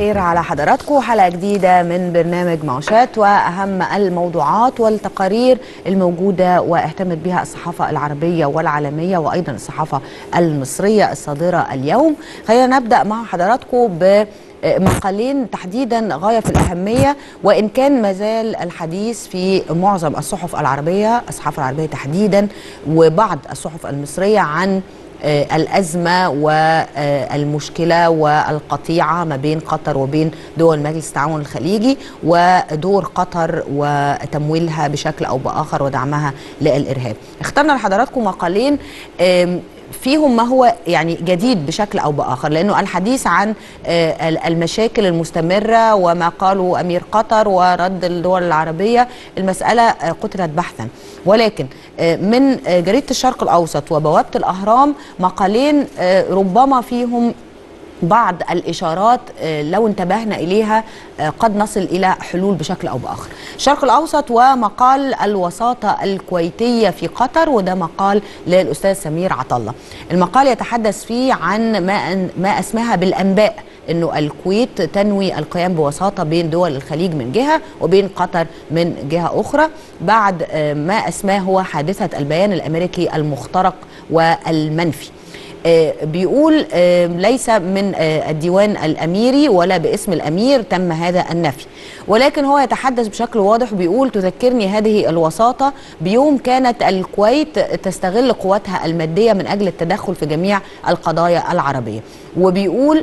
الخير على حضراتكم. حلقة جديدة من برنامج معوشات وأهم الموضوعات والتقارير الموجودة واهتمت بها الصحافة العربية والعالمية وأيضا الصحافة المصرية الصادرة اليوم. خلينا نبدأ مع حضراتكم بمقالين تحديدا غاية في الأهمية، وإن كان مازال الحديث في معظم الصحف العربية، الصحافة العربية تحديدا وبعض الصحف المصرية، عن الأزمة والمشكلة والقطيعة ما بين قطر وبين دول مجلس التعاون الخليجي، ودور قطر وتمويلها بشكل أو بآخر ودعمها للإرهاب. اخترنا لحضراتكم مقالين فيهم ما هو يعني جديد بشكل أو بآخر، لأنه الحديث عن المشاكل المستمرة وما قاله أمير قطر ورد الدول العربية، المسألة قتلت بحثا. ولكن من جريدة الشرق الأوسط وبوابة الأهرام مقالين ربما فيهم بعض الإشارات لو انتبهنا إليها قد نصل إلى حلول بشكل أو بآخر. الشرق الأوسط ومقال الوساطة الكويتية في قطر، وده مقال للأستاذ سمير عطلة. المقال يتحدث فيه عن ما أسماها بالأنباء، أنه الكويت تنوي القيام بوساطة بين دول الخليج من جهة وبين قطر من جهة أخرى، بعد ما أسماه هو حادثة البيان الأمريكي المخترق والمنفي. بيقول ليس من الديوان الأميري ولا باسم الأمير تم هذا النفي، ولكن هو يتحدث بشكل واضح وبيقول: تذكرني هذه الوساطة بيوم كانت الكويت تستغل قوتها المادية من أجل التدخل في جميع القضايا العربية. وبيقول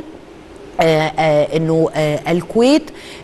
أنه الكويت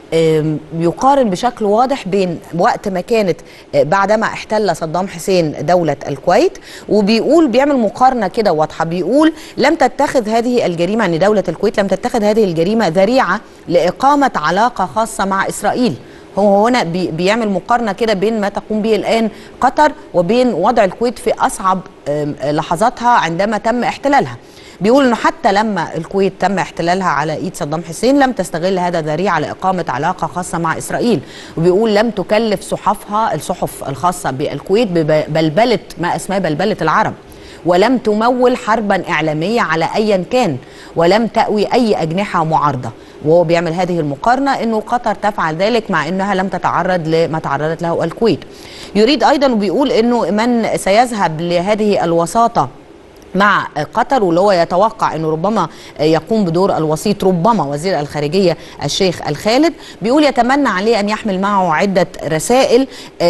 يقارن بشكل واضح بين وقت ما كانت بعدما احتل صدام حسين دولة الكويت، وبيقول بيعمل مقارنة كده واضحة. بيقول لم تتخذ هذه الجريمة، يعني دولة الكويت لم تتخذ هذه الجريمة ذريعة لإقامة علاقة خاصة مع إسرائيل. هو هنا بيعمل مقارنة كده بين ما تقوم به الآن قطر وبين وضع الكويت في أصعب لحظاتها عندما تم احتلالها. بيقول انه حتى لما الكويت تم احتلالها على ايد صدام حسين لم تستغل هذا ذريعه لاقامه علاقه خاصه مع اسرائيل، وبيقول لم تكلف صحفها الصحف الخاصه بالكويت ببلبله ما اسماه بلبله العرب، ولم تمول حربا اعلاميه على ايا كان، ولم تأوي اي اجنحه معارضه. وهو بيعمل هذه المقارنه انه قطر تفعل ذلك مع انها لم تتعرض لما تعرضت له الكويت. يريد ايضا وبيقول انه من سيذهب لهذه الوساطه مع قطر، واللي هو يتوقع انه ربما يقوم بدور الوسيط ربما وزير الخارجيه الشيخ الخالد، بيقول يتمنى عليه ان يحمل معه عده رسائل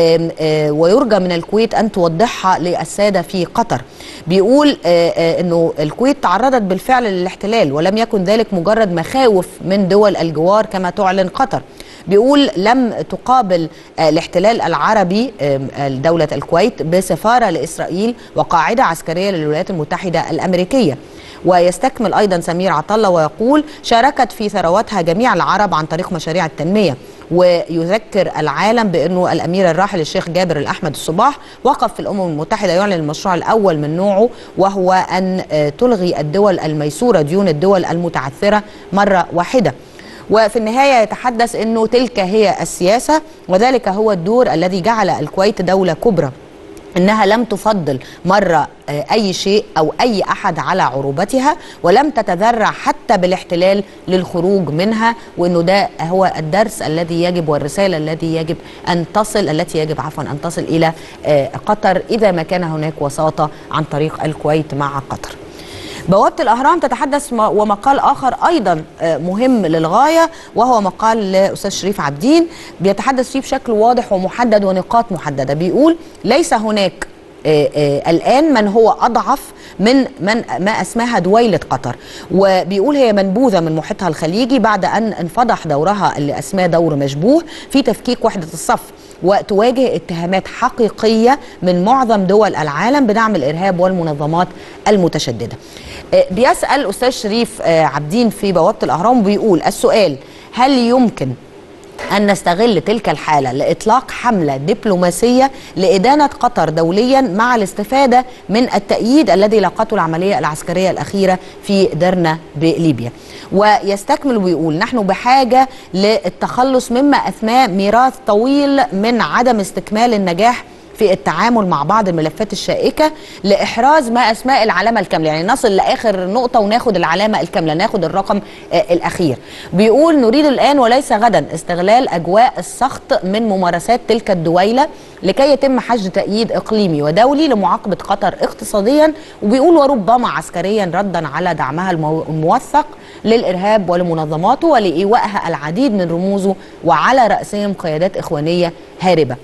ويرجى من الكويت ان توضحها للساده في قطر. بيقول انه الكويت تعرضت بالفعل للاحتلال ولم يكن ذلك مجرد مخاوف من دول الجوار كما تعلن قطر. بيقول لم تقابل الاحتلال العربي دولة الكويت بسفارة لإسرائيل وقاعدة عسكرية للولايات المتحدة الأمريكية. ويستكمل أيضا سمير عطلة ويقول شاركت في ثرواتها جميع العرب عن طريق مشاريع التنمية، ويذكر العالم بأنه الأمير الراحل الشيخ جابر الأحمد الصباح وقف في الأمم المتحدة يعلن المشروع الأول من نوعه، وهو أن تلغي الدول الميسورة ديون الدول المتعثرة مرة واحدة. وفي النهاية يتحدث أنه تلك هي السياسة وذلك هو الدور الذي جعل الكويت دولة كبرى، إنها لم تفضل مرة أي شيء أو أي أحد على عروبتها، ولم تتذرع حتى بالاحتلال للخروج منها، وإنه ده هو الدرس الذي يجب والرسالة التي يجب أن تصل إلى قطر إذا ما كان هناك وساطة عن طريق الكويت مع قطر. بوابة الأهرام تتحدث ومقال آخر أيضا مهم للغاية، وهو مقال لأستاذ شريف عابدين بيتحدث فيه بشكل واضح ومحدد ونقاط محددة. بيقول ليس هناك الآن من هو أضعف من ما أسماها دويلة قطر، وبيقول هي منبوذة من محيطها الخليجي بعد أن انفضح دورها اللي أسماه دور مشبوه في تفكيك وحدة الصف، وتواجه اتهامات حقيقية من معظم دول العالم بدعم الإرهاب والمنظمات المتشددة. بيسأل أستاذ شريف عابدين في بوابة الأهرام وبيقول السؤال: هل يمكن أن نستغل تلك الحالة لإطلاق حملة دبلوماسية لإدانة قطر دوليا مع الاستفادة من التأييد الذي لاقته العملية العسكرية الأخيرة في درنا بليبيا؟ ويستكمل ويقول نحن بحاجة للتخلص مما أثناه ميراث طويل من عدم استكمال النجاح في التعامل مع بعض الملفات الشائكة لإحراز ما أسماء العلامة الكاملة، يعني نصل لآخر نقطة وناخد العلامة الكاملة، ناخد الرقم الأخير. بيقول نريد الآن وليس غدا استغلال أجواء السخط من ممارسات تلك الدويلة لكي يتم حشد تأييد إقليمي ودولي لمعاقبة قطر اقتصاديا، وبيقول وربما عسكريا ردا على دعمها الموثق للإرهاب ولمنظماته ولإيوائها العديد من رموزه وعلى رأسهم قيادات إخوانية هاربة.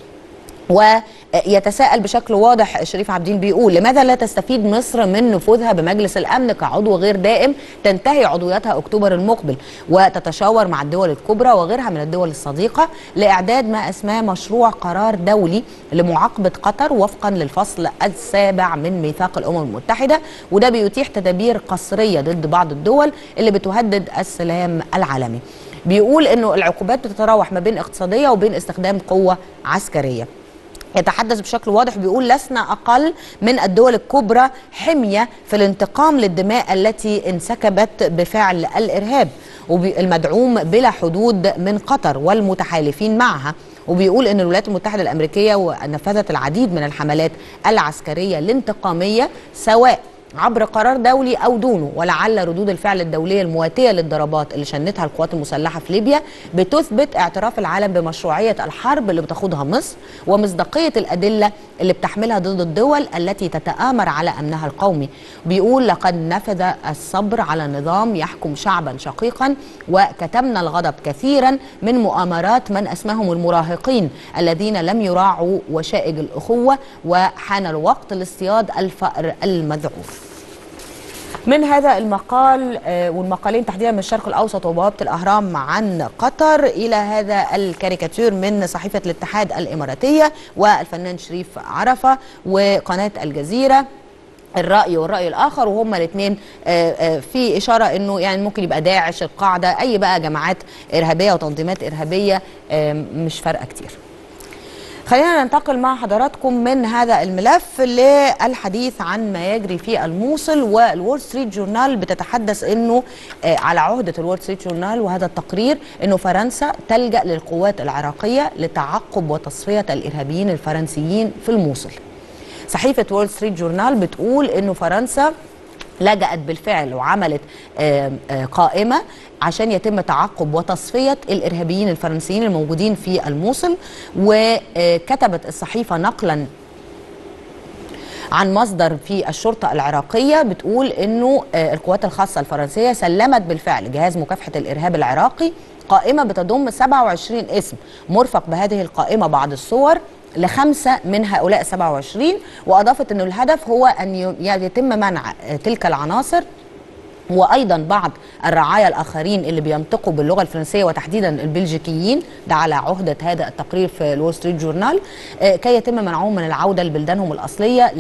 ويتساءل بشكل واضح شريف عابدين بيقول لماذا لا تستفيد مصر من نفوذها بمجلس الأمن كعضو غير دائم تنتهي عضويتها أكتوبر المقبل وتتشاور مع الدول الكبرى وغيرها من الدول الصديقة لإعداد ما أسماه مشروع قرار دولي لمعاقبة قطر وفقا للفصل السابع من ميثاق الأمم المتحدة، وده بيتيح تدابير قسرية ضد بعض الدول اللي بتهدد السلام العالمي. بيقول إنه العقوبات بتتراوح ما بين اقتصادية وبين استخدام قوة عسكرية. يتحدث بشكل واضح بيقول لسنا أقل من الدول الكبرى حمية في الانتقام للدماء التي انسكبت بفعل الإرهاب المدعوم بلا حدود من قطر والمتحالفين معها. وبيقول أن الولايات المتحدة الأمريكية نفذت العديد من الحملات العسكرية الانتقامية سواء عبر قرار دولي أو دونه، ولعل ردود الفعل الدولية المواتية للضربات اللي شنتها القوات المسلحة في ليبيا بتثبت اعتراف العالم بمشروعية الحرب اللي بتخوضها مصر ومصداقية الأدلة اللي بتحملها ضد الدول التي تتآمر على أمنها القومي. بيقول لقد نفذ الصبر على نظام يحكم شعبا شقيقا وكتمنا الغضب كثيرا من مؤامرات من أسماهم المراهقين الذين لم يراعوا وشائج الأخوة، وحان الوقت لاصطياد الفأر المذعور. من هذا المقال والمقالين تحديدا من الشرق الأوسط وبوابة الأهرام عن قطر إلى هذا الكاريكاتير من صحيفة الاتحاد الإماراتية والفنان شريف عرفة وقناة الجزيرة الرأي والرأي الآخر، وهما الاثنين في إشارة أنه يعني ممكن يبقى داعش القاعدة أي بقى جماعات إرهابية وتنظيمات إرهابية مش فارقة كتير. خلينا ننتقل مع حضراتكم من هذا الملف للحديث عن ما يجري في الموصل. والوول ستريت جورنال بتتحدث انه على عهدة الوول ستريت جورنال وهذا التقرير انه فرنسا تلجأ للقوات العراقية لتعقب وتصفية الارهابيين الفرنسيين في الموصل. صحيفة وول ستريت جورنال بتقول انه فرنسا لجأت بالفعل وعملت قائمة عشان يتم تعقب وتصفية الإرهابيين الفرنسيين الموجودين في الموصل. وكتبت الصحيفة نقلا عن مصدر في الشرطة العراقية بتقول انه القوات الخاصة الفرنسية سلمت بالفعل جهاز مكافحة الإرهاب العراقي قائمة بتضم 27 اسم، مرفق بهذه القائمة بعض الصور ل5 من هؤلاء 27، وأضافت أن الهدف هو أن يتم منع تلك العناصر وأيضا بعض الرعايا الآخرين اللي بينطقوا باللغة الفرنسية وتحديدا البلجيكيين، ده على عهدة هذا التقرير في الوول ستريت جورنال، كي يتم منعهم من العودة لبلدانهم الأصلية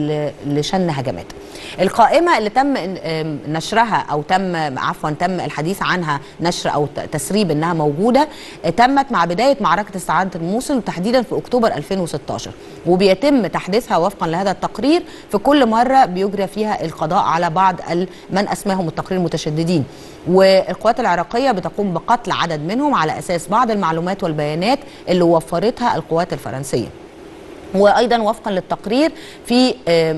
لشن هجمات. القائمة اللي تم نشرها أو تم الحديث عنها نشر أو تسريب أنها موجودة تمت مع بداية معركة استعادة الموصل وتحديدا في أكتوبر 2016، وبيتم تحديثها وفقا لهذا التقرير في كل مرة بيجرى فيها القضاء على بعض من أسماهم التقرير المتشددين. والقوات العراقية بتقوم بقتل عدد منهم على أساس بعض المعلومات والبيانات اللي وفرتها القوات الفرنسية. وأيضا وفقا للتقرير في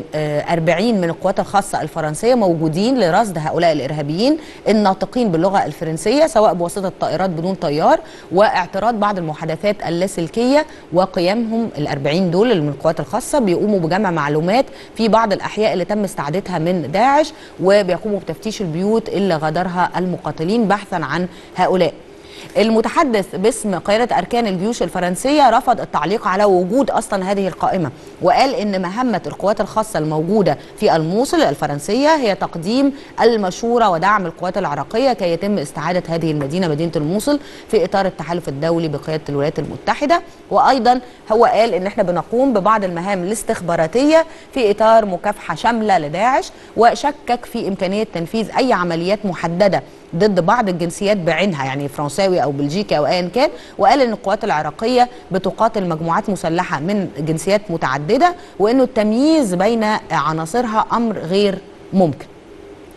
40 من القوات الخاصة الفرنسية موجودين لرصد هؤلاء الإرهابيين الناطقين باللغة الفرنسية سواء بواسطة طائرات بدون طيار واعتراض بعض المحادثات اللاسلكية، وقيامهم ال40 دول اللي من القوات الخاصة بيقوموا بجمع معلومات في بعض الأحياء اللي تم استعادتها من داعش، وبيقوموا بتفتيش البيوت اللي غادرها المقاتلين بحثا عن هؤلاء. المتحدث باسم قيادة أركان الجيوش الفرنسية رفض التعليق على وجود أصلا هذه القائمة، وقال إن مهمة القوات الخاصة الموجودة في الموصل الفرنسية هي تقديم المشورة ودعم القوات العراقية كي يتم استعادة هذه المدينة، مدينة الموصل، في إطار التحالف الدولي بقيادة الولايات المتحدة. وأيضا هو قال إن احنا بنقوم ببعض المهام الاستخباراتية في إطار مكافحة شاملة لداعش، وشكك في إمكانية تنفيذ أي عمليات محددة ضد بعض الجنسيات بعينها، يعني فرنساوي أو بلجيكي أو أيا كان، وقال إن القوات العراقية بتقاتل مجموعات مسلحة من جنسيات متعددة وإنه التمييز بين عناصرها أمر غير ممكن.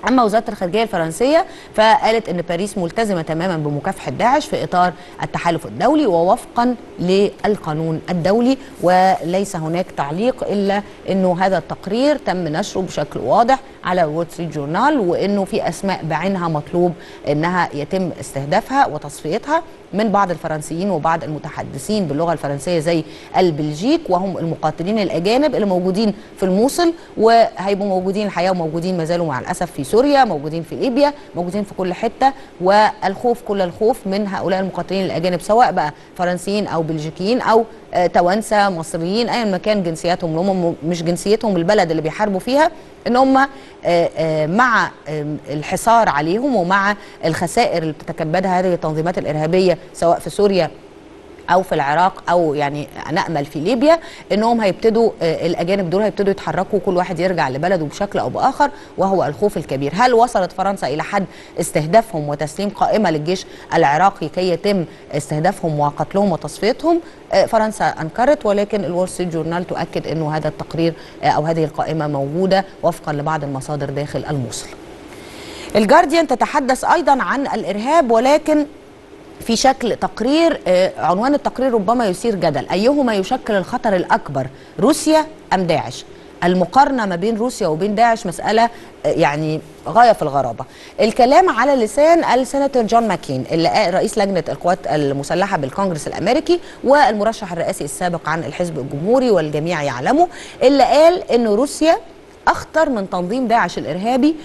أما وزارة الخارجية الفرنسية فقالت أن باريس ملتزمة تماما بمكافحة داعش في إطار التحالف الدولي ووفقا للقانون الدولي، وليس هناك تعليق إلا أنه هذا التقرير تم نشره بشكل واضح على وول ستريت جورنال، وأنه في أسماء بعينها مطلوب أنها يتم استهدافها وتصفيتها من بعض الفرنسيين وبعض المتحدثين باللغة الفرنسية زي البلجيك، وهم المقاتلين الأجانب اللي موجودين في الموصل، وهيبقوا موجودين الحقيقة وموجودين ما زالوا مع الأسف في سوريا، موجودين في ليبيا، موجودين في كل حتة. والخوف كل الخوف من هؤلاء المقاتلين الأجانب سواء بقى فرنسيين أو بلجيكيين أو توانسة مصريين أيا ما كان جنسياتهم، هم مش جنسيتهم البلد اللي بيحاربوا فيها، ان هم مع الحصار عليهم ومع الخسائر اللي بتتكبدها هذه التنظيمات الإرهابية سواء في سوريا أو في العراق أو يعني نأمل في ليبيا، إنهم هيبتدوا الأجانب دول هيبتدوا يتحركوا كل واحد يرجع لبلده بشكل أو بآخر، وهو الخوف الكبير. هل وصلت فرنسا إلى حد استهدافهم وتسليم قائمة للجيش العراقي كي يتم استهدافهم وقتلهم وتصفيتهم؟ فرنسا أنكرت، ولكن الول ستريت جورنال تؤكد إنه هذا التقرير أو هذه القائمة موجودة وفقا لبعض المصادر داخل الموصل. الجارديان تتحدث أيضا عن الإرهاب، ولكن في شكل تقرير. عنوان التقرير ربما يثير جدل: أيهما يشكل الخطر الأكبر، روسيا أم داعش؟ المقارنة ما بين روسيا وبين داعش مسألة يعني غاية في الغرابة. الكلام على لسان السيناتور جون ماكين اللي رئيس لجنة القوات المسلحة بالكونجرس الأمريكي والمرشح الرئاسي السابق عن الحزب الجمهوري والجميع يعلمه، اللي قال إن روسيا أخطر من تنظيم داعش الإرهابي،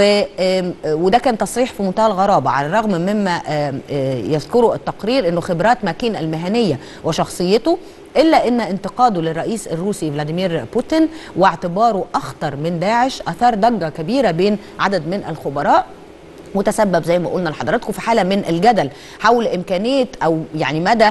وده كان تصريح في منتهى الغرابة على الرغم مما يذكره التقرير أنه خبرات ماكين المهنية وشخصيته، إلا أن انتقاده للرئيس الروسي فلاديمير بوتين واعتباره أخطر من داعش أثار ضجة كبيرة بين عدد من الخبراء، وتسبب زي ما قلنا لحضراتكم في حالة من الجدل حول إمكانية أو يعني مدى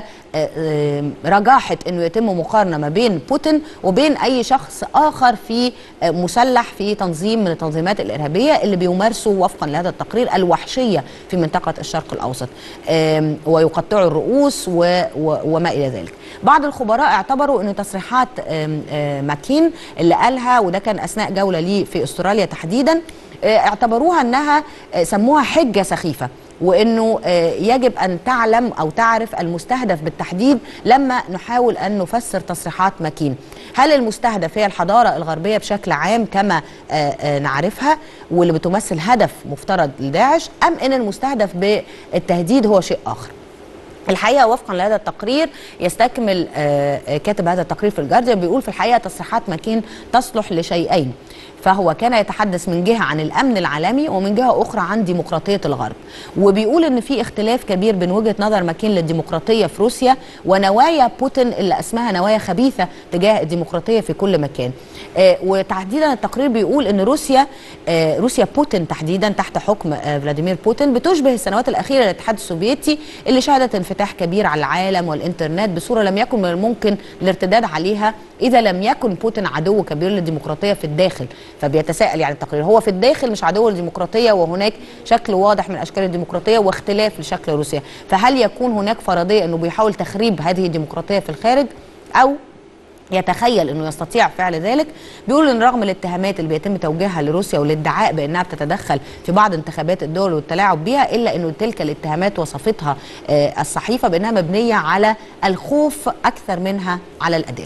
رجاحة أنه يتم مقارنة ما بين بوتين وبين أي شخص آخر في مسلح في تنظيم من التنظيمات الإرهابية اللي بيمارسوا وفقا لهذا التقرير الوحشية في منطقة الشرق الأوسط ويقطعوا الرؤوس وما إلى ذلك. بعض الخبراء اعتبروا أن تصريحات ماكين اللي قالها، وده كان أثناء جولة ليه في أستراليا تحديدا، اعتبروها أنها سموها حجة سخيفة، وأنه يجب أن تعلم أو تعرف المستهدف بالتحديد لما نحاول أن نفسر تصريحات ماكين. هل المستهدف هي الحضارة الغربية بشكل عام كما نعرفها واللي بتمثل هدف مفترض لداعش، أم أن المستهدف بالتهديد هو شيء آخر؟ الحقيقة وفقا لهذا التقرير يستكمل كاتب هذا التقرير في الجارديان بيقول: في الحقيقة تصريحات ماكين تصلح لشيئين، فهو كان يتحدث من جهة عن الأمن العالمي ومن جهة أخرى عن ديمقراطية الغرب، وبيقول إن في اختلاف كبير بين وجهة نظر ماكين للديمقراطية في روسيا ونوايا بوتين اللي اسمها نوايا خبيثة تجاه الديمقراطية في كل مكان. وتحديدا التقرير بيقول إن روسيا بوتين تحديدا تحت حكم فلاديمير بوتين بتشبه السنوات الأخيرة للاتحاد السوفيتي اللي شهدت انفتاح كبير على العالم والإنترنت بصورة لم يكن من الممكن الارتداد عليها إذا لم يكن بوتين عدو كبير للديمقراطية في الداخل. فبيتساءل يعني التقرير، هو في الداخل مش عدو للديمقراطية وهناك شكل واضح من أشكال الديمقراطية واختلاف لشكل روسيا، فهل يكون هناك فرضية أنه بيحاول تخريب هذه الديمقراطية في الخارج أو يتخيل أنه يستطيع فعل ذلك؟ بيقول أن رغم الاتهامات اللي بيتم توجيهها لروسيا والادعاء بأنها بتتدخل في بعض انتخابات الدول والتلاعب بها، إلا أنه تلك الاتهامات وصفتها الصحيفة بأنها مبنية على الخوف أكثر منها على الأدلة.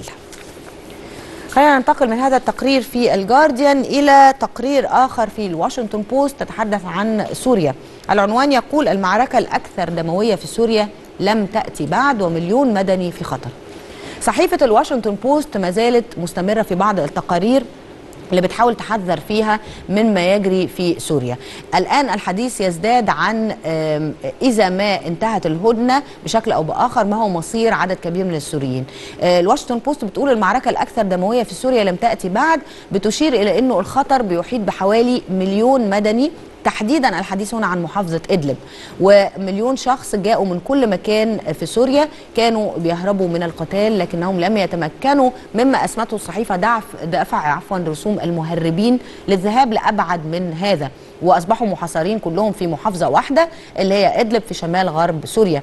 خلينا ننتقل من هذا التقرير في الجارديان إلى تقرير آخر في الواشنطن بوست تتحدث عن سوريا. العنوان يقول: المعركة الأكثر دموية في سوريا لم تأتي بعد ومليون مدني في خطر. صحيفة الواشنطن بوست ما زالت مستمرة في بعض التقارير اللي بتحاول تحذر فيها من ما يجري في سوريا. الآن الحديث يزداد عن إذا ما انتهت الهدنة بشكل أو بآخر ما هو مصير عدد كبير من السوريين. الواشنطن بوست بتقول المعركة الأكثر دموية في سوريا لم تأتي بعد، بتشير إلى أنه الخطر بيحيط بحوالي مليون مدني، تحديدا الحديث هنا عن محافظة إدلب، ومليون شخص جاءوا من كل مكان في سوريا كانوا بيهربوا من القتال، لكنهم لم يتمكنوا مما أسمته الصحيفة دفع رسوم المهربين للذهاب لأبعد من هذا، وأصبحوا محاصرين كلهم في محافظة واحدة اللي هي إدلب في شمال غرب سوريا،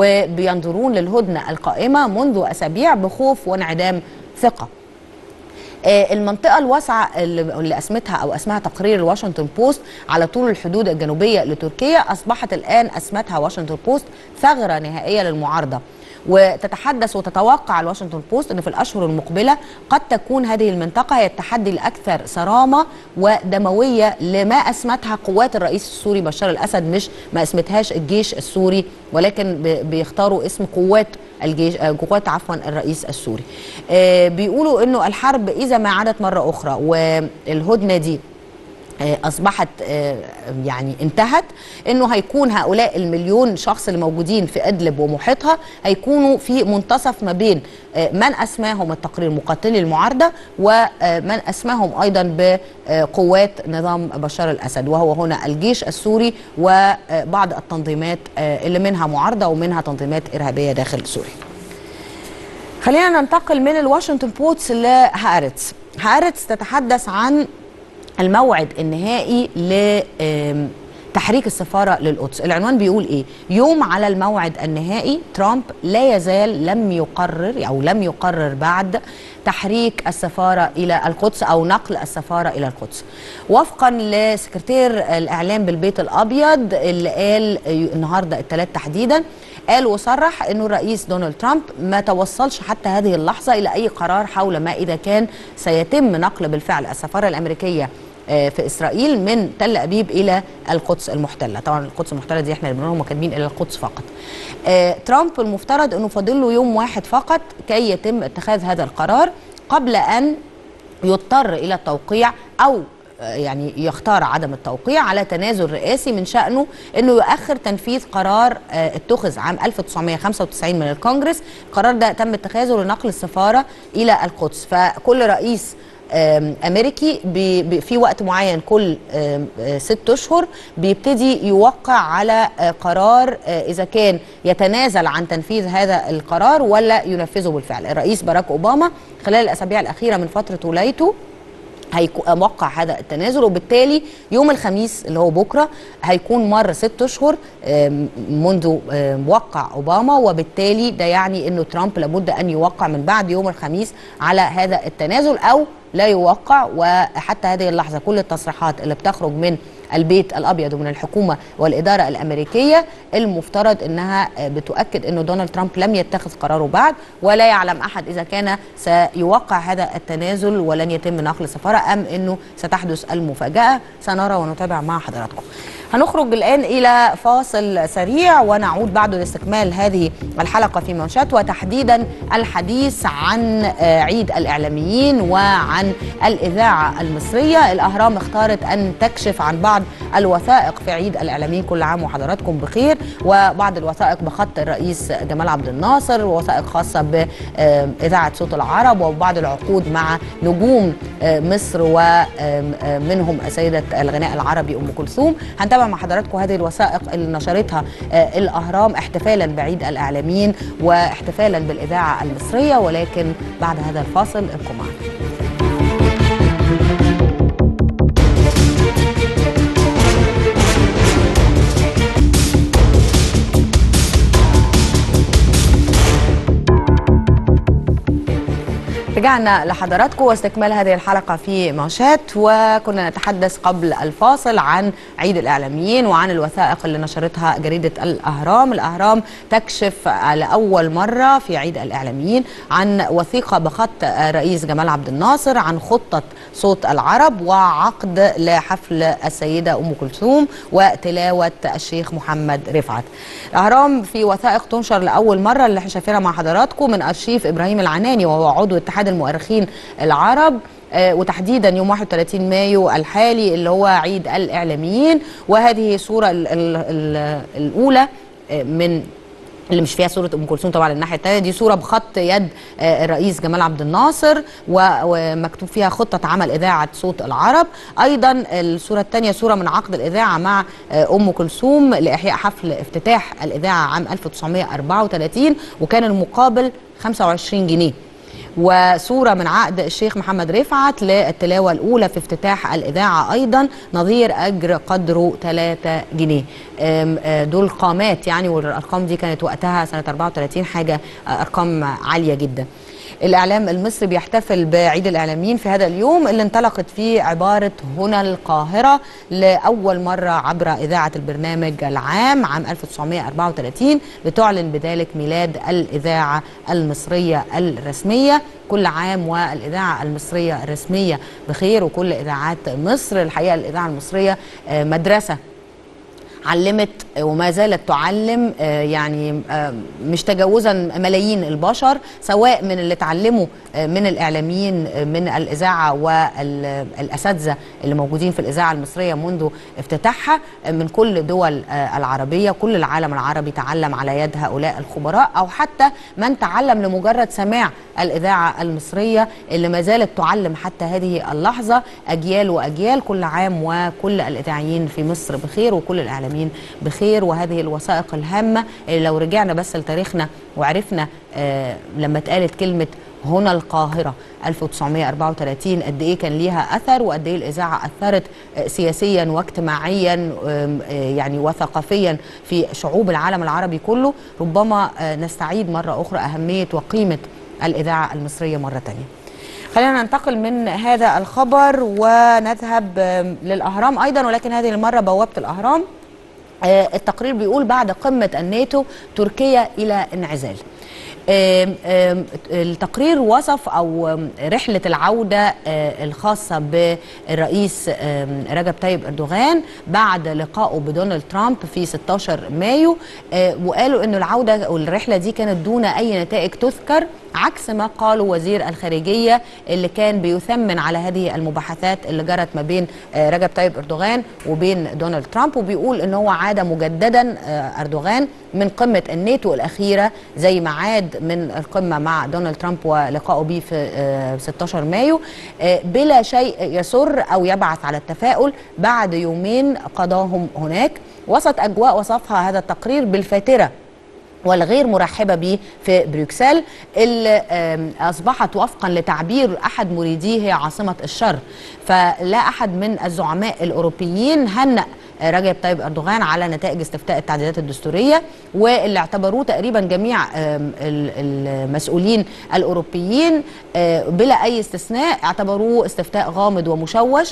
وبينظرون للهدنة القائمة منذ أسابيع بخوف وانعدام ثقة. المنطقة الواسعة اللي اسمها تقرير الواشنطن بوست على طول الحدود الجنوبية لتركيا أصبحت الآن أسمتها واشنطن بوست ثغرة نهائية للمعارضة. وتتحدث وتتوقع الواشنطن بوست أن في الأشهر المقبلة قد تكون هذه المنطقة هي التحدي الأكثر صرامة ودموية لما أسمتها قوات الرئيس السوري بشار الأسد، مش ما أسمتهاش الجيش السوري، ولكن بيختاروا اسم قوات الجيش، الرئيس السوري. بيقولوا أنه الحرب إذا ما عادت مرة أخرى والهدنة دي أصبحت يعني انتهت، أنه هيكون هؤلاء المليون شخص اللي موجودين في إدلب ومحيطها هيكونوا في منتصف ما بين من أسماهم التقرير مقاتلي المعارضة ومن أسماهم أيضا بقوات نظام بشار الأسد، وهو هنا الجيش السوري وبعض التنظيمات اللي منها معارضة ومنها تنظيمات إرهابية داخل سوريا. خلينا ننتقل من الواشنطن بوست لهارتس. هارتس تتحدث عن الموعد النهائي لتحريك السفارة للقدس. العنوان بيقول ايه؟ يوم على الموعد النهائي، ترامب لا يزال لم يقرر بعد تحريك السفارة إلى القدس أو نقل السفارة إلى القدس. وفقا لسكرتير الإعلام بالبيت الأبيض اللي قال النهاردة الثلاث تحديدا، قال وصرح أنه الرئيس دونالد ترامب ما توصلش حتى هذه اللحظة إلى أي قرار حول ما إذا كان سيتم نقل بالفعل السفارة الأمريكية في إسرائيل من تل أبيب إلى القدس المحتلة. طبعا القدس المحتلة دي احنا بنقول هم كاتبين إلى القدس فقط. ترامب المفترض أنه فاضل له يوم واحد فقط كي يتم اتخاذ هذا القرار قبل أن يضطر إلى التوقيع أو يعني يختار عدم التوقيع على تنازل رئاسي من شأنه أنه يؤخر تنفيذ قرار اتخذ عام 1995 من الكونجرس. القرار ده تم اتخاذه لنقل السفارة إلى القدس. فكل رئيس أمريكي في وقت معين كل 6 أشهر بيبتدي يوقع على قرار إذا كان يتنازل عن تنفيذ هذا القرار ولا ينفذه بالفعل. الرئيس باراك أوباما خلال الأسابيع الأخيرة من فترة ولايته هيوقع هذا التنازل، وبالتالي يوم الخميس اللي هو بكرة هيكون مر 6 أشهر منذ وقع أوباما، وبالتالي ده يعني أنه ترامب لابد أن يوقع من بعد يوم الخميس على هذا التنازل أو لا يوقع. وحتى هذه اللحظة كل التصريحات اللي بتخرج من البيت الأبيض ومن الحكومة والإدارة الأمريكية المفترض أنها بتؤكد أنه دونالد ترامب لم يتخذ قراره بعد، ولا يعلم أحد إذا كان سيوقع هذا التنازل ولن يتم نقل السفارة أم أنه ستحدث المفاجأة. سنرى ونتابع مع حضراتكم. هنخرج الآن إلى فاصل سريع ونعود بعده لاستكمال هذه الحلقة في منشات، وتحديدا الحديث عن عيد الإعلاميين وعن الإذاعة المصرية. الأهرام اختارت أن تكشف عن بعض الوثائق في عيد الإعلاميين، كل عام وحضراتكم بخير، وبعض الوثائق بخط الرئيس جمال عبد الناصر، ووثائق خاصة بإذاعة صوت العرب، وبعض العقود مع نجوم مصر ومنهم سيدة الغناء العربي أم كلثوم. هنتابع مع حضراتكم هذه الوثائق اللي نشرتها الأهرام احتفالا بعيد الإعلاميين واحتفالا بالإذاعة المصرية، ولكن بعد هذا الفاصل ابقوا معنا. رجعنا لحضراتكم واستكمال هذه الحلقة في منشات، وكنا نتحدث قبل الفاصل عن عيد الإعلاميين وعن الوثائق اللي نشرتها جريدة الأهرام. الأهرام تكشف لأول مرة في عيد الإعلاميين عن وثيقة بخط الرئيس جمال عبد الناصر عن خطة صوت العرب وعقد لحفل السيدة أم كلثوم وتلاوة الشيخ محمد رفعت. الأهرام في وثائق تنشر لأول مرة اللي احنا شايفينها مع حضراتكم من أرشيف إبراهيم العناني وهو عضو اتحاد المؤرخين العرب، وتحديدا يوم 31 مايو الحالي اللي هو عيد الإعلاميين. وهذه صورة الأولى من اللي مش فيها صورة أم كلثوم طبعا، الناحية الثانية دي صورة بخط يد الرئيس جمال عبد الناصر ومكتوب فيها خطة عمل إذاعة صوت العرب. أيضا الصورة الثانية صورة من عقد الإذاعة مع أم كلثوم لإحياء حفل افتتاح الإذاعة عام 1934 وكان المقابل 25 جنيه. وصورة من عقد الشيخ محمد رفعت للتلاوة الأولى في افتتاح الإذاعة أيضا نظير أجر قدره 3 جنيه. دول قامات يعني، والأرقام دي كانت وقتها سنة 34 حاجة أرقام عالية جدا. الإعلام المصري بيحتفل بعيد الإعلاميين في هذا اليوم اللي انطلقت فيه عبارة هنا القاهرة لأول مرة عبر إذاعة البرنامج العام عام 1934 لتعلن بذلك ميلاد الإذاعة المصرية الرسمية. كل عام والإذاعة المصرية الرسمية بخير وكل إذاعات مصر. الحقيقة الإذاعة المصرية مدرسة علمت وما زالت تعلم، يعني مش تجاوزا ملايين البشر، سواء من اللي اتعلموا من الإعلاميين من الإذاعة والأساتذة اللي موجودين في الإذاعة المصرية منذ افتتاحها من كل الدول العربية. كل العالم العربي تعلم على يد هؤلاء الخبراء، أو حتى من تعلم لمجرد سماع الإذاعة المصرية اللي ما زالت تعلم حتى هذه اللحظة أجيال وأجيال. كل عام وكل الإذاعيين في مصر بخير وكل الإعلاميين بخير. وهذه الوثائق الهامة اللي لو رجعنا بس لتاريخنا وعرفنا لما اتقالت كلمة هنا القاهرة 1934 قد ايه كان ليها اثر، وقد ايه الاذاعه اثرت سياسيا واجتماعيا يعني وثقافيا في شعوب العالم العربي كله. ربما نستعيد مره اخرى اهميه وقيمه الاذاعه المصريه مره ثانيه. خلينا ننتقل من هذا الخبر ونذهب للاهرام ايضا، ولكن هذه المره بوابه الاهرام. التقرير بيقول بعد قمه الناتو تركيا الى انعزال. التقرير وصف أو رحلة العودة الخاصة بالرئيس رجب طيب أردوغان بعد لقائه بدونالد ترامب في 16 مايو، وقالوا أن العودة والرحلة دي كانت دون أي نتائج تذكر، عكس ما قالوا وزير الخارجية اللي كان بيثمن على هذه المباحثات اللي جرت ما بين رجب طيب أردوغان وبين دونالد ترامب، وبيقول أنه هو عاد مجددا أردوغان من قمة الناتو الأخيرة زي ما عاد من القمة مع دونالد ترامب ولقائه به في 16 مايو بلا شيء يسر أو يبعث على التفاؤل بعد يومين قضاهم هناك، وسط أجواء وصفها هذا التقرير بالفاترة والغير مرحبة به في بروكسل، اللي أصبحت وفقا لتعبير أحد مريديه هي عاصمة الشر. فلا أحد من الزعماء الأوروبيين هنأ رجب طيب أردوغان على نتائج استفتاء التعديلات الدستورية، واللي اعتبروه تقريبا جميع المسؤولين الأوروبيين بلا أي استثناء اعتبروه استفتاء غامض ومشوش،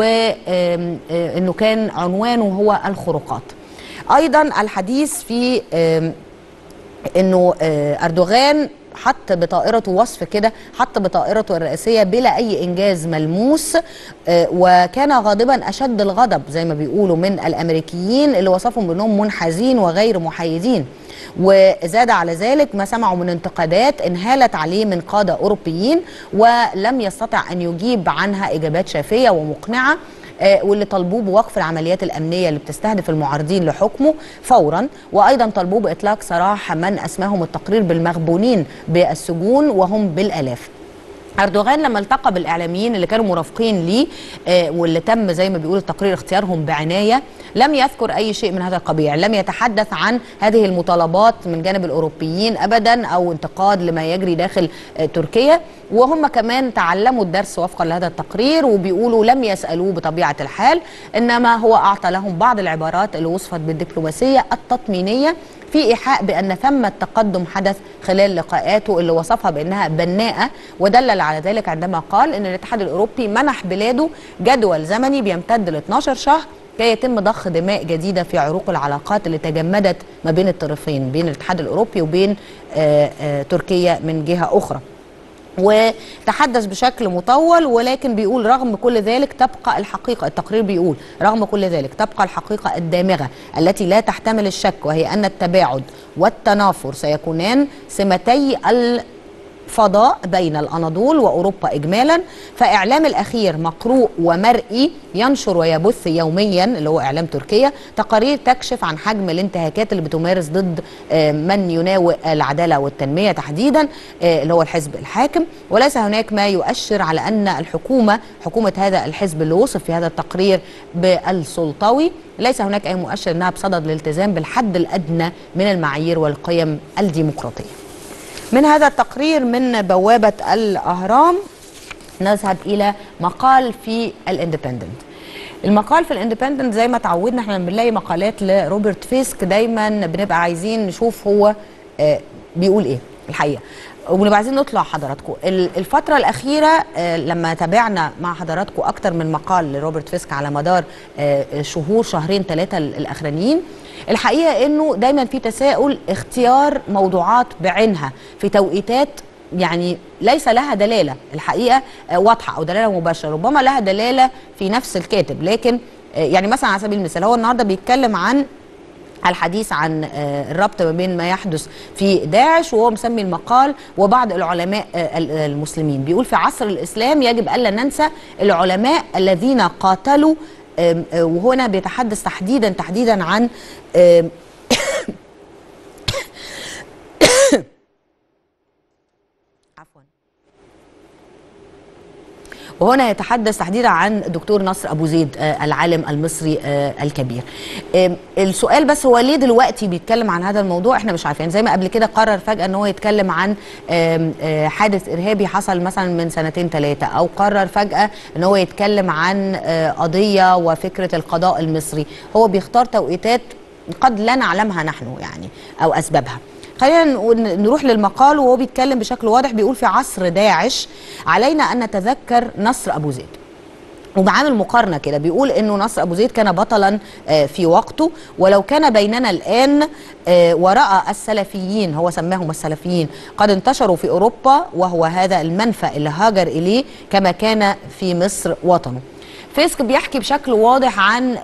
وأنه كان عنوانه هو الخروقات. أيضا الحديث في أنه أردوغان حط بطائرته وصف كده، حط بطائرته الرئاسية بلا أي إنجاز ملموس، وكان غاضبا أشد الغضب زي ما بيقولوا من الأمريكيين اللي وصفهم بأنهم منحازين وغير محايدين. وزاد على ذلك ما سمعوا من انتقادات انهالت عليه من قادة أوروبيين ولم يستطع أن يجيب عنها إجابات شافية ومقنعة، واللي طلبوه بوقف العمليات الأمنية اللي بتستهدف المعارضين لحكمه فورا، وأيضا طلبوه بإطلاق سراح من أسماهم التقرير بالمغبونين بالسجون وهم بالآلاف. أردوغان لما التقى بالإعلاميين اللي كانوا مرافقين ليه واللي تم زي ما بيقول التقرير اختيارهم بعناية، لم يذكر أي شيء من هذا القبيل، لم يتحدث عن هذه المطالبات من جانب الأوروبيين أبدا أو انتقاد لما يجري داخل تركيا. وهم كمان تعلموا الدرس وفقا لهذا التقرير، وبيقولوا لم يسألوه بطبيعة الحال، إنما هو أعطى لهم بعض العبارات اللي وصفت بالدبلوماسية التطمينية في إيحاء بأن ثمة تقدم حدث خلال لقاءاته اللي وصفها بأنها بناءة، ودلل على ذلك عندما قال أن الاتحاد الأوروبي منح بلاده جدول زمني بيمتد ل 12 شهر كي يتم ضخ دماء جديدة في عروق العلاقات اللي تجمدت ما بين الطرفين، بين الاتحاد الأوروبي وبين تركيا من جهة أخرى. وتحدث بشكل مطول، ولكن بيقول رغم كل ذلك تبقى الحقيقة، التقرير بيقول رغم كل ذلك تبقى الحقيقة الدامغة التي لا تحتمل الشك، وهي أن التباعد والتنافر سيكونان سمتي الفضاء بين الأناضول وأوروبا إجمالا. فإعلام الأخير مقروء ومرئي ينشر ويبث يوميا اللي هو إعلام تركيا تقارير تكشف عن حجم الانتهاكات اللي بتمارس ضد من يناوئ العدالة والتنمية تحديدا اللي هو الحزب الحاكم، وليس هناك ما يؤشر على أن حكومة هذا الحزب اللي وصف في هذا التقرير بالسلطوي، ليس هناك أي مؤشر أنها بصدد الالتزام بالحد الأدنى من المعايير والقيم الديمقراطية. من هذا التقرير من بوابة الأهرام نذهب إلى مقال في الاندبندنت. المقال في الاندبندنت زي ما تعودنا احنا بنلاقي مقالات لروبرت فيسك دايما بنبقى عايزين نشوف هو بيقول ايه الحقيقة، ونبقى عايزين نطلع حضراتكم. الفترة الأخيرة لما تابعنا مع حضراتكم أكتر من مقال لروبرت فيسك على مدار شهور شهرين ثلاثة الأخرانيين، الحقيقة إنه دايما في تساؤل اختيار موضوعات بعينها في توقيتات يعني ليس لها دلالة الحقيقة واضحة أو دلالة مباشرة، ربما لها دلالة في نفس الكاتب، لكن يعني مثلا على سبيل المثال هو النهاردة بيتكلم عن الحديث عن الربط ما بين ما يحدث في داعش، وهو مسمي المقال وبعض العلماء المسلمين. بيقول في عصر الإسلام يجب ألا ننسى العلماء الذين قاتلوا، وهنا بيتحدث تحديدا عن وهنا يتحدث تحديدا عن الدكتور نصر أبو زيد العالم المصري الكبير. السؤال بس هو ليه دلوقتي بيتكلم عن هذا الموضوع؟ احنا مش عارفين. زي ما قبل كده قرر فجأة ان هو يتكلم عن حادث إرهابي حصل مثلا من سنتين ثلاثة، او قرر فجأة ان هو يتكلم عن قضية وفكرة القضاء المصري. هو بيختار توقيتات قد لا نعلمها نحن يعني او اسبابها. خلينا نروح للمقال وهو بيتكلم بشكل واضح. بيقول في عصر داعش علينا أن نتذكر نصر أبو زيد، وبعامل مقارنة كده. بيقول إنه نصر أبو زيد كان بطلا في وقته، ولو كان بيننا الآن ورأى السلفيين، هو سماهم السلفيين، قد انتشروا في أوروبا وهو هذا المنفى اللي هاجر إليه كما كان في مصر وطنه. فيسك بيحكي بشكل واضح عن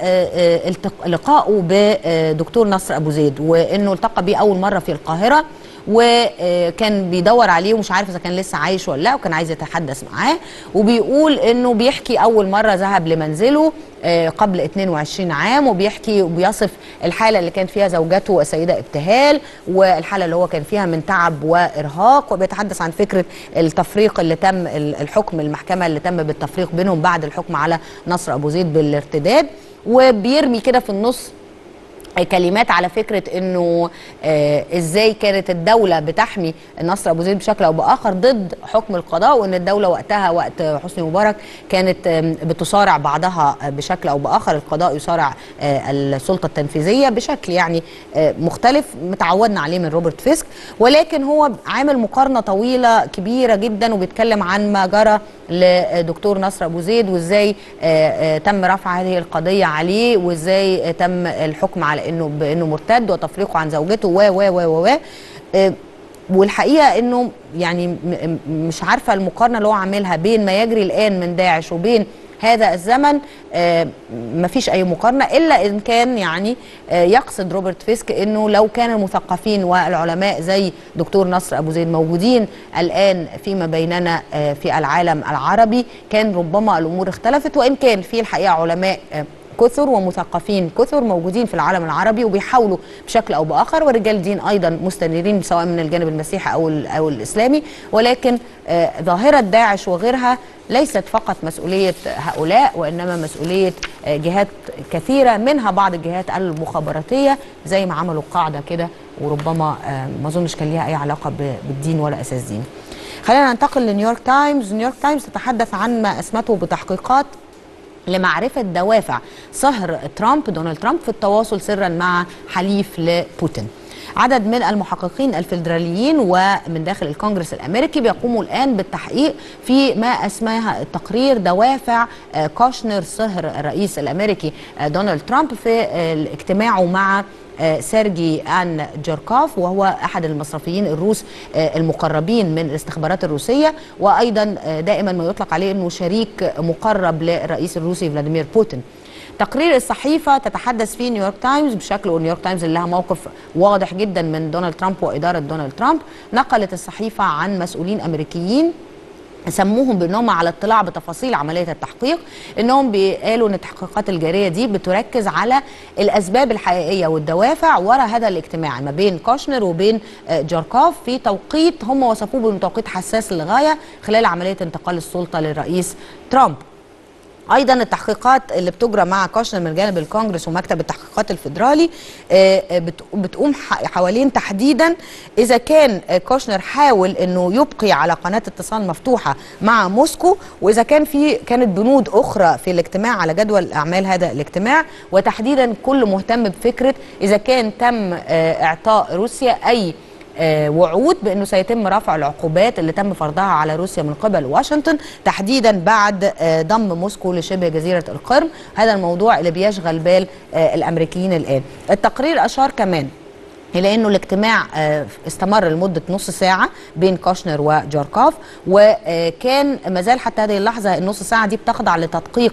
لقائه بدكتور نصر أبو زيد، وإنه التقى بيه أول مرة في القاهرة، وكان بيدور عليه ومش عارف إذا كان لسه عايش ولا لا، وكان عايز يتحدث معاه. وبيقول إنه بيحكي أول مرة ذهب لمنزله قبل 22 عام، وبيحكي وبيصف الحالة اللي كانت فيها زوجته السيدة ابتهال، والحالة اللي هو كان فيها من تعب وإرهاق، وبيتحدث عن فكرة التفريق اللي تم، الحكم المحكمة اللي تم بالتفريق بينهم بعد الحكم على نصر أبو زيد بالارتداد. وبيرمي كده في النص كلمات على فكرة انه ازاي كانت الدولة بتحمي نصر ابو زيد بشكل او باخر ضد حكم القضاء، وان الدولة وقتها وقت حسني مبارك كانت بتصارع بعضها بشكل او باخر، القضاء يصارع السلطة التنفيذية بشكل يعني مختلف متعودنا عليه من روبرت فيسك. ولكن هو عامل مقارنة طويلة كبيرة جدا، وبيتكلم عن ما جرى لدكتور نصر ابو زيد، وازاي تم رفع هذه القضية عليه، وازاي تم الحكم على بانه مرتد وتفريقه عن زوجته و والحقيقه انه يعني مش عارفه المقارنه اللي هو عاملها بين ما يجري الان من داعش وبين هذا الزمن، مفيش اي مقارنه، الا ان كان يعني يقصد روبرت فيسك انه لو كان المثقفين والعلماء زي دكتور نصر ابو زيد موجودين الان فيما بيننا في العالم العربي كان ربما الامور اختلفت. وان كان في الحقيقه علماء كثر ومثقفين كثر موجودين في العالم العربي وبيحاولوا بشكل او باخر، ورجال دين ايضا مستنيرين سواء من الجانب المسيحي او الاسلامي. ولكن ظاهره داعش وغيرها ليست فقط مسؤوليه هؤلاء، وانما مسؤوليه جهات كثيره، منها بعض الجهات المخابراتيه زي ما عملوا قاعده كده، وربما ما اظنش كان ليها اي علاقه بالدين ولا اساس دين. خلينا ننتقل لنيويورك تايمز. نيويورك تايمز تتحدث عن ما اسمته بتحقيقات لمعرفة دوافع صهر دونالد ترامب في التواصل سرا مع حليف لبوتين. عدد من المحققين الفيدراليين ومن داخل الكونغرس الأمريكي بيقوموا الآن بالتحقيق في ما اسمها التقرير دوافع كوشنر صهر الرئيس الأمريكي دونالد ترامب في اجتماعه مع سيرجي آن جوركوف، وهو أحد المصرفيين الروس المقربين من الاستخبارات الروسية، وأيضا دائما ما يطلق عليه أنه شريك مقرب للرئيس الروسي فلاديمير بوتين. تقرير الصحيفة تتحدث فيه نيويورك تايمز بشكل، ونيويورك تايمز اللي لها موقف واضح جدا من دونالد ترامب وإدارة دونالد ترامب، نقلت الصحيفة عن مسؤولين أمريكيين سموهم بانهم على اطلاع بتفاصيل عمليه التحقيق، انهم قالوا ان التحقيقات الجاريه دي بتركز على الاسباب الحقيقيه والدوافع وراء هذا الاجتماع ما بين كوشنر وبين جاركوف في توقيت هم وصفوه بانه توقيت حساس للغايه خلال عمليه انتقال السلطه للرئيس ترامب. ايضا التحقيقات اللي بتجرى مع كوشنر من جانب الكونجرس ومكتب التحقيقات الفيدرالي بتقوم حوالين تحديدا اذا كان كوشنر حاول انه يبقي على قناه اتصال مفتوحه مع موسكو، واذا كانت بنود اخرى في الاجتماع على جدول اعمال هذا الاجتماع، وتحديدا كل مهتم بفكره اذا كان تم اعطاء روسيا اي وعود بأنه سيتم رفع العقوبات اللي تم فرضها على روسيا من قبل واشنطن، تحديدا بعد ضم موسكو لشبه جزيرة القرم. هذا الموضوع اللي بيشغل بال الأمريكيين الآن. التقرير أشار كمان إلى أنه الاجتماع استمر لمدة نص ساعة بين كوشنر وجاركوف، وكان مازال حتى هذه اللحظة النص ساعة دي بتخضع لتدقيق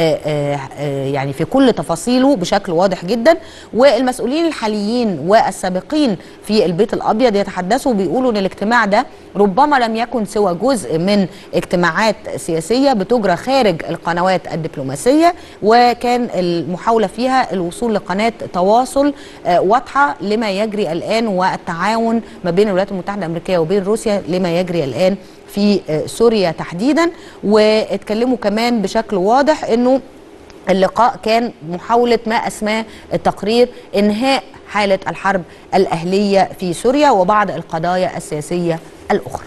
يعني في كل تفاصيله بشكل واضح جدا. والمسؤولين الحاليين والسابقين في البيت الأبيض يتحدثوا بيقولوا أن الاجتماع ده ربما لم يكن سوى جزء من اجتماعات سياسية بتجرى خارج القنوات الدبلوماسية، وكان المحاولة فيها الوصول لقناة تواصل واضحة لما يجري الآن والتعاون ما بين الولايات المتحدة الأمريكية وبين روسيا لما يجري الآن في سوريا تحديدا. واتكلموا كمان بشكل واضح أنه اللقاء كان محاولة ما أسماه التقرير إنهاء حالة الحرب الأهلية في سوريا وبعض القضايا السياسية الأخرى.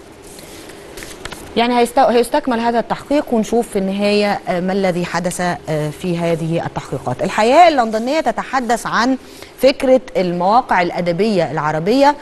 يعني هيستكمل هذا التحقيق ونشوف في النهاية ما الذي حدث في هذه التحقيقات. الحياة اللندنية تتحدث عن فكرة المواقع الأدبية العربية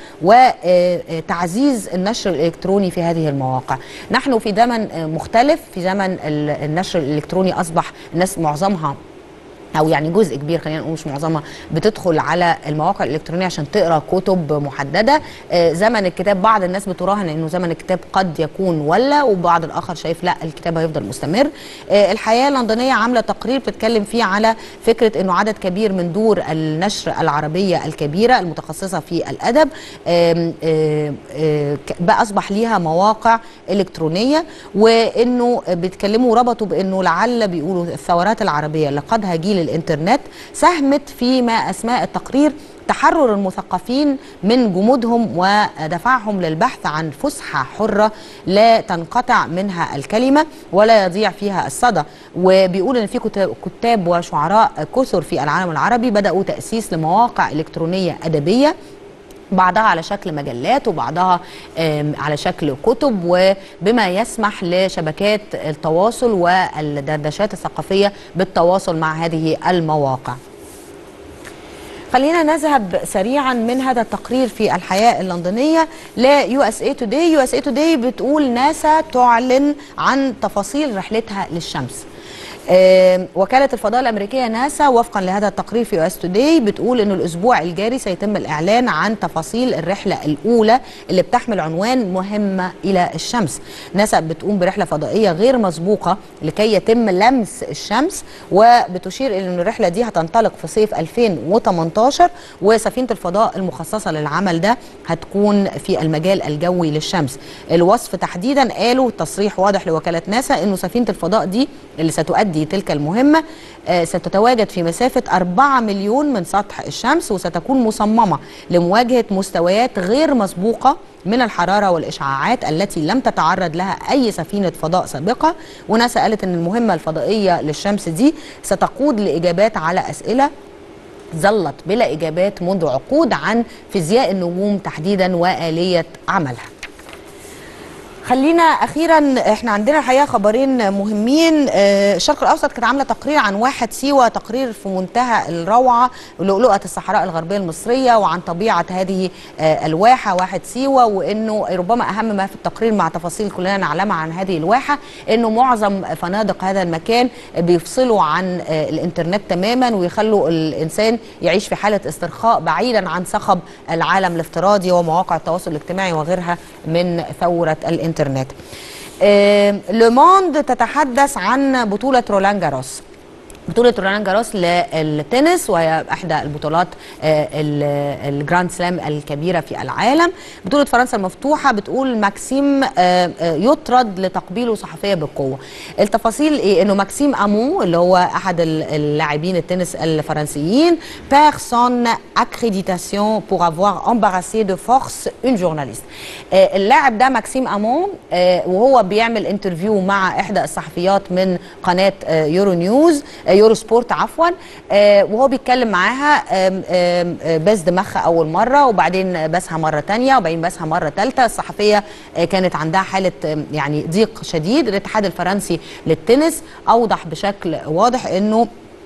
وتعزيز النشر الإلكتروني في هذه المواقع. نحن في زمن مختلف، في زمن النشر الإلكتروني أصبح الناس معظمها أو يعني جزء كبير، خلينا نقول مش معظمها، بتدخل على المواقع الإلكترونية عشان تقرأ كتب محددة. زمن الكتاب بعض الناس بتراهن إنه زمن الكتاب قد يكون ولا، وبعض الآخر شايف لا الكتاب هيفضل مستمر. الحياة اللندنية عاملة تقرير بتتكلم فيه على فكرة إنه عدد كبير من دور النشر العربية الكبيرة المتخصصة في الأدب بقى أصبح ليها مواقع إلكترونية، وإنه بيتكلموا وربطوا بإنه لعل بيقولوا الثورات العربية اللي قادها جيل الانترنت ساهمت في ما أسماء التقرير تحرر المثقفين من جمودهم ودفعهم للبحث عن فسحة حرة لا تنقطع منها الكلمة ولا يضيع فيها الصدى. وبيقول ان في كتاب وشعراء كثر في العالم العربي بدأوا تأسيس لمواقع إلكترونية أدبية، بعضها على شكل مجلات وبعضها على شكل كتب، وبما يسمح لشبكات التواصل والدردشات الثقافية بالتواصل مع هذه المواقع. خلينا نذهب سريعا من هذا التقرير في الحياة اللندنية ل USA Today. USA Today بتقول ناسا تعلن عن تفاصيل رحلتها للشمس. وكالة الفضاء الأمريكية ناسا وفقا لهذا التقرير في US Today بتقول أنه الأسبوع الجاري سيتم الإعلان عن تفاصيل الرحلة الأولى اللي بتحمل عنوان مهمة إلى الشمس. ناسا بتقوم برحلة فضائية غير مسبوقة لكي يتم لمس الشمس، وبتشير إلى أن الرحلة دي هتنطلق في صيف 2018، وسفينة الفضاء المخصصة للعمل ده هتكون في المجال الجوي للشمس. الوصف تحديدا قالوا تصريح واضح لوكالة ناسا أنه سفينة الفضاء دي اللي ستؤدي تلك المهمة ستتواجد في مسافة 4 مليون من سطح الشمس، وستكون مصممة لمواجهة مستويات غير مسبوقة من الحرارة والإشعاعات التي لم تتعرض لها أي سفينة فضاء سابقة. وناسا قالت أن المهمة الفضائية للشمس دي ستقود لإجابات على أسئلة ظلت بلا إجابات منذ عقود عن فيزياء النجوم تحديدا وآلية عملها. خلينا اخيرا، احنا عندنا الحقيقه خبرين مهمين. الشرق الاوسط كانت عامله تقرير عن واحد سيوه، تقرير في منتهى الروعه، لؤلؤه الصحراء الغربيه المصريه، وعن طبيعه هذه الواحه واحد سيوه، وانه ربما اهم ما في التقرير مع تفاصيل كلنا نعلمها عن هذه الواحه انه معظم فنادق هذا المكان بيفصلوا عن الانترنت تماما ويخلوا الانسان يعيش في حاله استرخاء بعيدا عن صخب العالم الافتراضي ومواقع التواصل الاجتماعي وغيرها من ثوره الانترنت. لو موند تتحدث عن بطولة رولان جاروس. بطولة رولان جاروس للتنس، وهي إحدى البطولات الجراند سلام الكبيرة في العالم. بطولة فرنسا المفتوحة بتقول ماكسيم يطرد لتقبيله صحفية بالقوة. التفاصيل إيه؟ إنه ماكسيم أمو اللي هو أحد اللاعبين التنس الفرنسيين perd son accréditation pour avoir embarrassé de force une journaliste. اللاعب ده ماكسيم أمو وهو بيعمل انترفيو مع إحدى الصحفيات من قناة يورو سبورت عفوا، وهو بيتكلم معاها بس دماغها اول مره، وبعدين بسها مره ثانيه، وبعدين بسها مره ثالثه. الصحفيه كانت عندها حاله يعني ضيق شديد. الاتحاد الفرنسي للتنس اوضح بشكل واضح انه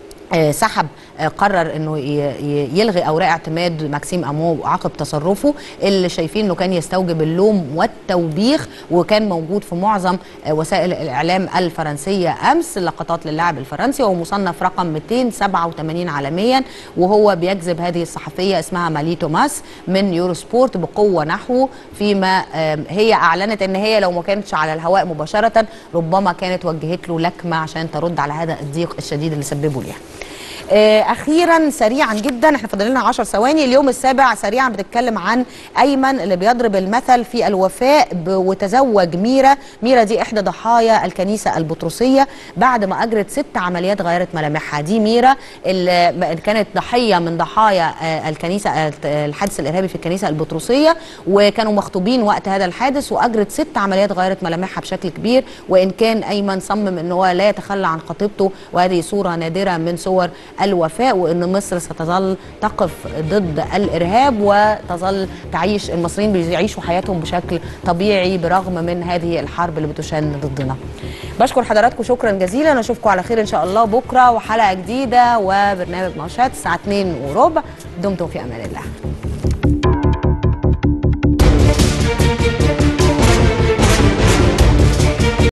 قرر انه يلغي اوراق اعتماد ماكسيم امو عقب تصرفه اللي شايفين انه كان يستوجب اللوم والتوبيخ، وكان موجود في معظم وسائل الاعلام الفرنسيه امس. لقطات للاعب الفرنسي وهو مصنف رقم 287 عالميا، وهو بيجذب هذه الصحفيه اسمها مالي توماس من يورو سبورت بقوه نحوه، فيما هي اعلنت ان هي لو ما كانتش على الهواء مباشره ربما كانت وجهت له لكمه عشان ترد على هذا الضيق الشديد اللي سببه ليها. اخيرا سريعا جدا، احنا فاضل لنا 10 ثواني. اليوم السابع سريعا بتتكلم عن ايمن اللي بيضرب المثل في الوفاء وتزوج ميرا. ميرا دي احدى ضحايا الكنيسه البطرسيه بعد ما اجرت 6 عمليات غيرت ملامحها. دي ميرا اللي كانت ضحيه من ضحايا الكنيسه الحادث الارهابي في الكنيسه البطرسيه، وكانوا مخطوبين وقت هذا الحادث، واجرت 6 عمليات غيرت ملامحها بشكل كبير. وان كان ايمن صمم ان هو لا يتخلى عن خطيبته، وهذه صوره نادره من صور الوفاء، وان مصر ستظل تقف ضد الارهاب وتظل تعيش المصريين بيعيشوا حياتهم بشكل طبيعي برغم من هذه الحرب اللي بتشن ضدنا. بشكر حضراتكم شكرا جزيلا، اشوفكم على خير ان شاء الله بكره وحلقه جديده وبرنامج مانشات الساعه 2:15. دمتم في امان الله.